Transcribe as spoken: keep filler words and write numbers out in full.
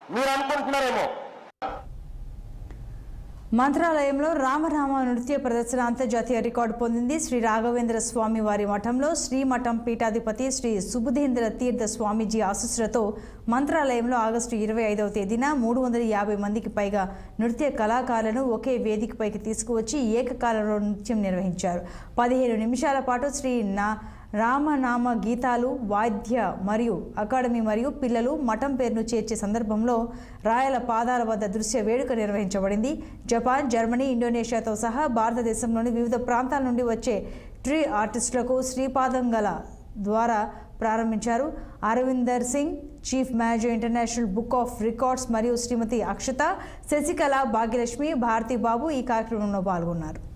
మీరు అనుకుంటున్నారేమో. మంత్రాలయంలో రామనామ నృత్య ప్రదర్శన అంతర్జాతీయ రికార్డు పొందింది. శ్రీ రాఘవేంద్ర స్వామి వారి మఠంలో శ్రీ మఠం పీఠాధిపతి శ్రీ సుబుధేంద్ర తీర్థ స్వామీజీ ఆశీస్సులతో మంత్రాలయంలో ఆగస్టు ఇరవై ఐదవ తేదీన మూడు వందల యాభై మందికి పైగా నృత్య కళాకారులను ఒకే వేదికపైకి తీసుకువచ్చి ఏకకాలంలో నృత్యం నిర్వహించారు. పదిహేను నిమిషాల పాటు శ్రీ నా రామనామ గీతాలు, వాద్య మరియు అకాడమీ మరియు పిల్లలు మఠం పేరును చేర్చే సందర్భంలో రాయల పాదాల వద్ద దృశ్య వేడుక నిర్వహించబడింది. జపాన్, జర్మనీ, ఇండోనేషియాతో సహా భారతదేశంలోని వివిధ ప్రాంతాల నుండి వచ్చే ట్రీ ఆర్టిస్టులకు శ్రీపాదంగల ద్వారా ప్రారంభించారు. Arvinder Singh, chief manager, international book of records మరియు శ్రీమతి అక్షత, శశికళ, భాగ్యలక్ష్మి, భారతీ బాబు ఈ కార్యక్రమంలో పాల్గొన్నారు.